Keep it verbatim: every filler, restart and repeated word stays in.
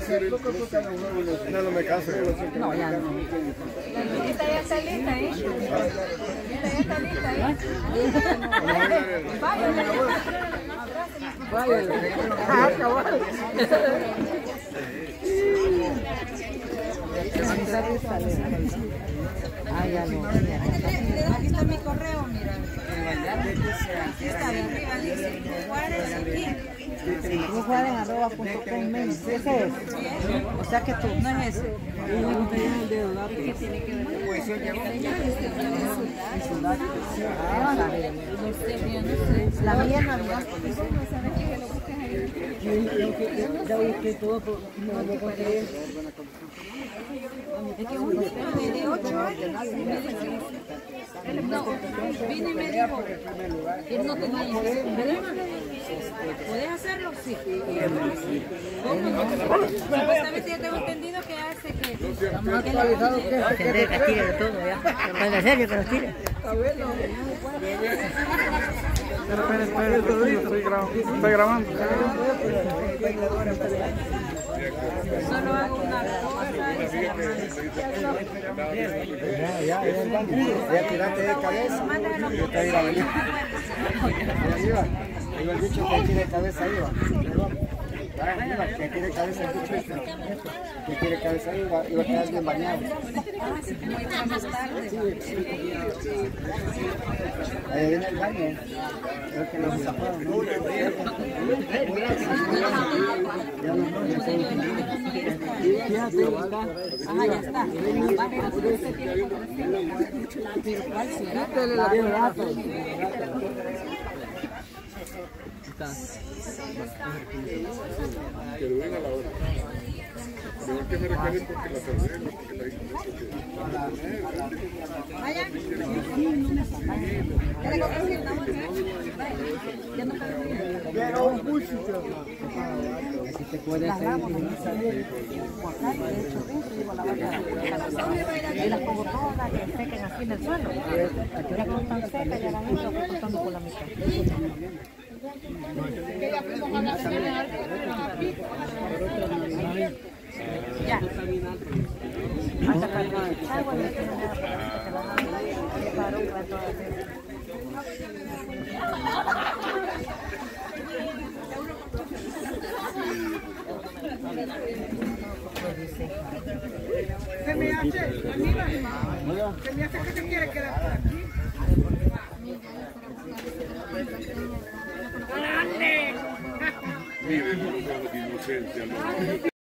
No, no me canso. No, ya no. La Lolita ya está lista, ¿eh? La Lolita ya está lista, ¿eh? Vaya, Vaya. Ah, cabal. Ah, ya no. aquí está mi correo, mira. Aquí está, de arriba dice Juárez aquí. Cruz Juárez arroba punto com. Ese es. O sea que tú. No es ese. ¿Qué tiene que ver? La mía no había. Es que un niño de ocho años no, vine y me dijo que él no tenía intención, ¿verdad? ¿Puedes hacerlo? Sí. ¿Cómo no? Supuestamente yo tengo entendido que hace que... Estamos actualizados que tendré que tire de todo ya. Puede ser que los tire. Espera, espera, espera, estoy grabando. Estoy grabando. Solo hago una cosa y se la mando. Ya, ya, ya, ya tiraste de cabeza. Yo te iba a venir. Iba, iba el bicho que tiene cabeza, iba. Iba, que tiene cabeza el bicho este. Que tiene cabeza, iba, iba a quedar bien bañado. Ahí viene el baño. Creo que lo zaparon, ¿no? Ya no, ya se Ajá, ya está. Pero ¿cuál será? Que lo venga a la hora. Mejor que me regalen porque la perdí, porque la hice. Vaya. Pero música. Así te puedes hacer. Y las pongo todas que sequen así en el suelo. Ya como están secas, ya las entro cortando por la mitad. Ya. Hasta para el agua no tiene nada que te van a preparar un plato de Se me hace, Aníbal, se me hace que te quiere quedar por aquí. Mire, inocencia, ¿no?